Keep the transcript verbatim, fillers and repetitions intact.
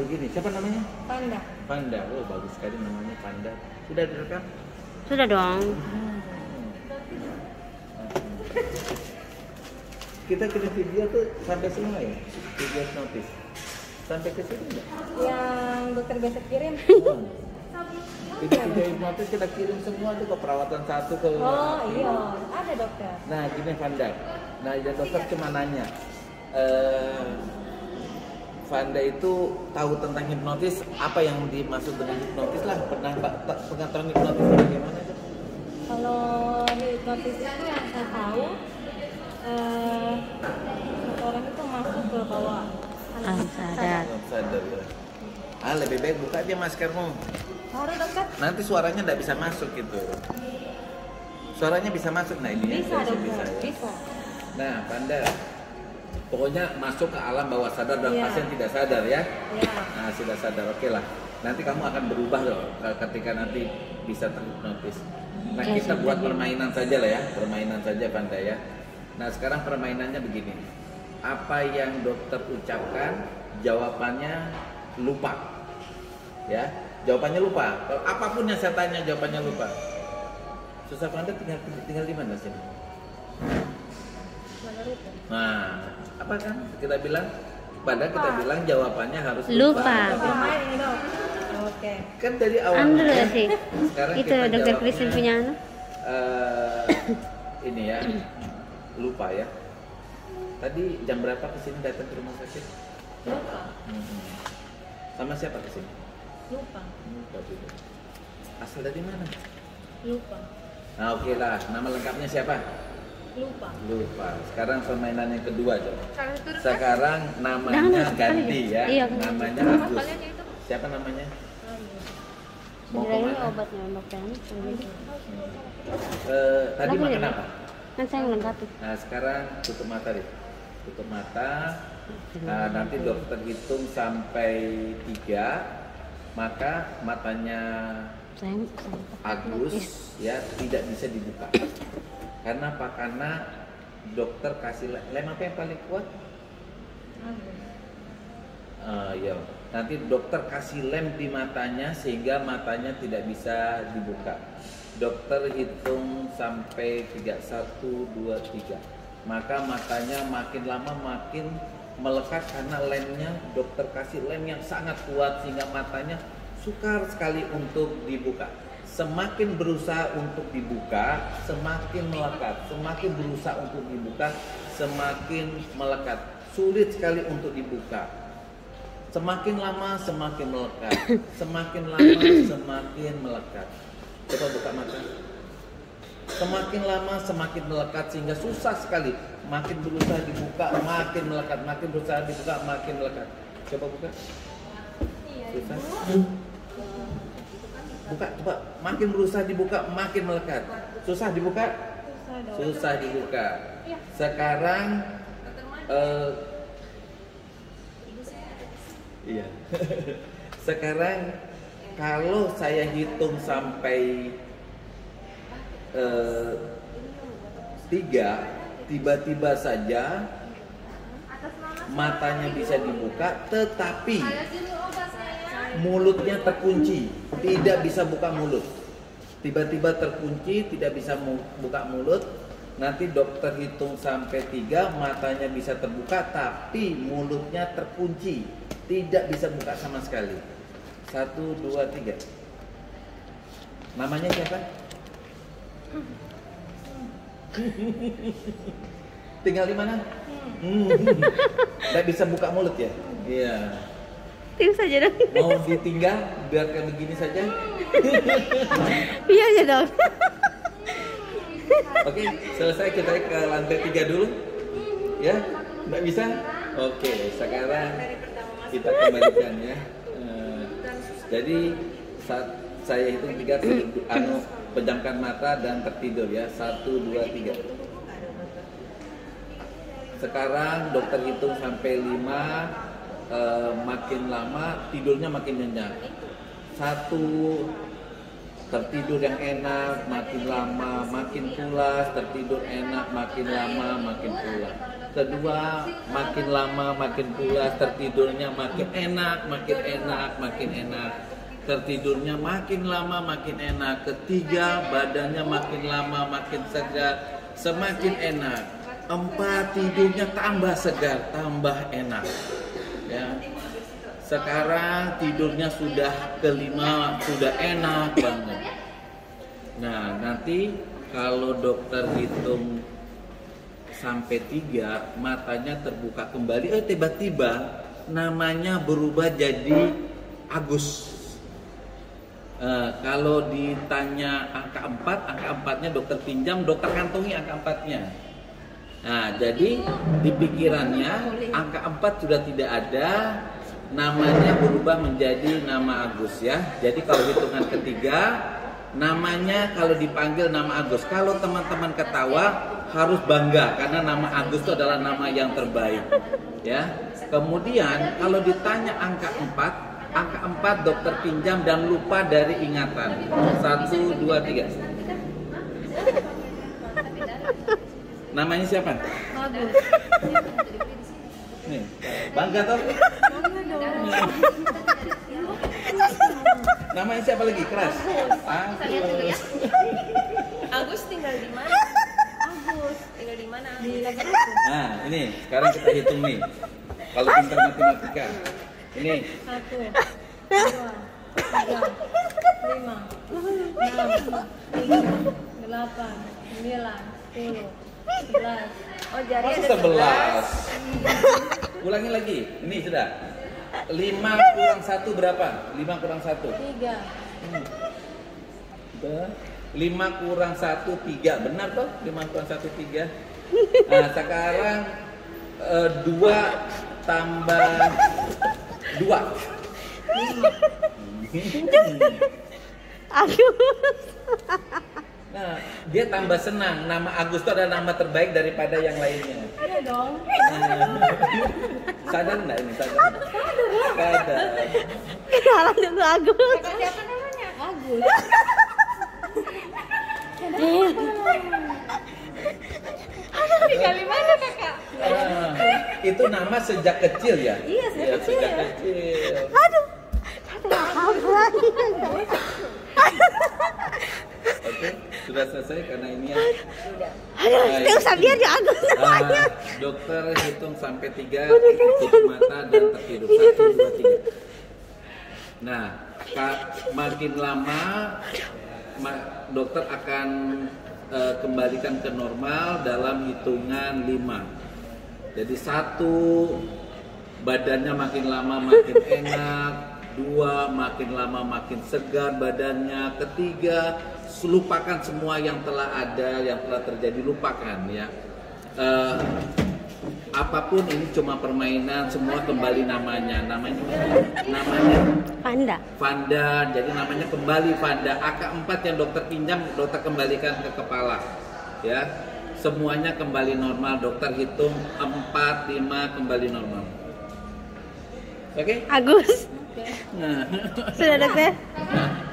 begini. Siapa namanya? Panda. Panda. Oh, bagus sekali namanya Panda. Sudah direkam? Sudah dong. Kita kirim video tuh sampai semua ya? Video notis. Sampai ke sini enggak? Yang dokter biasa kirim. Hmm. Video hipnotis kita kirim semua tuh ke perawatan satu ke. Oh iya, ada dokter. Nah gini Vanda, nah ya dokter cuma nanya, eh, Vanda itu tahu tentang hipnotis, apa yang dimaksud dengan hipnotis lah, pernah pengetahuan hipnotis bagaimana? Kalau hipnotis itu yang saya tahu, eh, orang itu masuk ke bawah Alam sadar. Sadar ya. Ah lebih baik buka dia maskermu. Harus dokter. Nanti suaranya tidak bisa masuk gitu. Suaranya bisa masuk, nah ini Bisa ya, dokter, bisa, ya. bisa. Nah, Panda, pokoknya masuk ke alam bawah sadar dan Iya. pasien tidak sadar ya. Ya. Nah, sudah sadar, oke lah. Nanti kamu akan berubah loh ketika nanti bisa terhipnotis. Nah, Ya, kita sudah, buat ya. permainan saja lah ya, permainan saja Panda ya. Nah, sekarang permainannya begini. Apa yang dokter ucapkan, jawabannya lupa. Ya, jawabannya lupa. Kalau apapun yang saya tanya, jawabannya lupa. Susah Panda tinggal tinggal di mana sini? Nah, apa kan kita bilang? Pada kita bilang jawabannya harus lupa. Lupa. Dokter main ini dok. Oke. Kan dari awal. Anu ya sih. Sekarang Itu kita dokter jawabnya, Kristin punya anu. eh, ini ya, lupa ya. Tadi jam berapa kesini datang ke rumah sakit? Lupa. Hmm. Sama siapa kesini? Lupa. Lupa juga. Asal dari mana? Lupa. Nah oke lah, nama lengkapnya siapa? Lupa. Lupa. Sekarang permainan yang kedua coba. Kalau turun Sekarang namanya Jangan, ganti sekali. ya. Iya. Namanya Nama Agus. kalian itu? Siapa namanya? Mau Sebenarnya kemana? obatnya dokter. Eh, tadi Kenapa makan ya? apa? Kan saya melengkapi. Nah sekarang tutup mata deh. Tutup mata. Nah, nanti dokter hitung sampai tiga, maka matanya Saya, saya Agus ya tidak bisa dibuka. Karena apa? Karena dokter kasih lem, lem apa yang paling kuat? Uh, ya. Nanti dokter kasih lem di matanya sehingga matanya tidak bisa dibuka. Dokter hitung sampai tiga, satu, dua, tiga. Maka matanya makin lama makin melekat karena lemnya, dokter kasih lem yang sangat kuat sehingga matanya sukar sekali untuk dibuka. Semakin berusaha untuk dibuka, semakin melekat. Semakin berusaha untuk dibuka, semakin melekat. Sulit sekali untuk dibuka. Semakin lama semakin melekat. Semakin lama semakin melekat. Coba buka mata. Semakin lama semakin melekat sehingga susah sekali. Makin berusaha dibuka, makin melekat. Makin berusaha dibuka, makin melekat. Coba buka. Susah. Buka, coba. Makin berusaha dibuka, makin melekat. Susah dibuka? Susah dibuka. Sekarang uh, iya. Sekarang kalau saya hitung sampai uh, tiga, tiba-tiba saja matanya bisa dibuka, tetapi mulutnya terkunci, tidak bisa buka mulut. Tiba-tiba terkunci, tidak bisa buka mulut. Nanti dokter hitung sampai tiga, matanya bisa terbuka, tapi mulutnya terkunci, tidak bisa buka sama sekali. Satu, dua, tiga. Namanya siapa? Tinggal di mana? Hmm. Tidak bisa buka mulut ya? Iya. Tim saja dong. Mau ditinggal biar kayak begini saja? Iya aja dong. Oke, selesai kita ke lantai tiga dulu. Ya, nggak bisa? Oke, sekarang kita kembalikan ya. Uh, jadi saat saya hitung tiga, anu, pejamkan mata dan tertidur ya. Satu, dua, tiga. Sekarang dokter hitung sampai lima. Uh, makin lama tidurnya makin nyenyak. Satu, tertidur yang enak, makin lama makin pulas, tertidur enak, makin lama makin pulas. Kedua, makin lama makin pulas, tertidurnya makin enak, makin enak, makin enak. Tertidurnya makin lama makin enak. Ketiga, badannya makin lama makin segar, semakin enak. Empat, tidurnya tambah segar, tambah enak. Ya. Sekarang tidurnya sudah kelima, sudah enak banget. Nah, nanti kalau dokter hitung sampai tiga, matanya terbuka kembali. Eh, tiba-tiba namanya berubah jadi Agus. Uh, kalau ditanya angka empat, angka empatnya dokter pinjam, dokter kantongi angka empatnya. Nah, jadi di pikirannya angka empat sudah tidak ada. Namanya berubah menjadi nama Agus ya. Jadi kalau hitungan ketiga, namanya kalau dipanggil nama Agus. Kalau teman-teman ketawa harus bangga karena nama Agus itu adalah nama yang terbaik ya. Kemudian kalau ditanya angka empat, angka empat dokter pinjam dan lupa dari ingatan. Satu, dua, tiga. Namanya siapa? Agus. Nih, bangga toh? Namanya siapa lagi? Keras. Agus. Agus tinggal di mana? Agus tinggal di mana? Di Lagarut. Nah, ini sekarang kita hitung nih. Kalau pintar matematika. Ini Satu, dua, tiga, lima, enam, tujuh, delapan, sembilan, sepuluh, sebelas. Oh, jari masih ada sebelas. Ulangi lagi. Ini sudah. lima kurang satu berapa? lima kurang satu. Tiga. lima kurang satu, tiga. Benar toh? lima kurang satu, tiga. Nah, sekarang eh, dua tambah dua. Agus. Nah, dia tambah senang. Nama Agus itu adalah nama terbaik daripada yang lainnya. Iya dong. Nah, sadar nggak ini? Sadar. Sadar. Kenalan dulu Agus. Siapa namanya? Agus. Tinggal di mana kakak? Ah, itu nama sejak kecil ya? Iya, sejak Ya, kecil sejak ya. kecil. Aduh. Apa lagi? Oke, sudah selesai karena ini ya. Aduh, nggak usah biar ya Agus namanya. Ah, dokter hitung sampai tiga, tutup mata dan tertidur. Satu, dua, tiga. Nah, ka- makin lama ma- dokter akan eh, kembalikan ke normal dalam hitungan lima. Jadi satu, badannya makin lama makin enak. Dua, makin lama makin segar badannya. Ketiga, lupakan semua yang telah ada, yang telah terjadi, lupakan ya. Eh, apapun ini cuma permainan, semua kembali namanya. Namanya namanya Panda. Vanda. Jadi namanya kembali Vanda. Angka empat yang dokter pinjam, dokter kembalikan ke kepala. Ya. Semuanya kembali normal. Dokter hitung empat, lima kembali normal. Oke? Agus. Nah. Sudah dokter? Nah,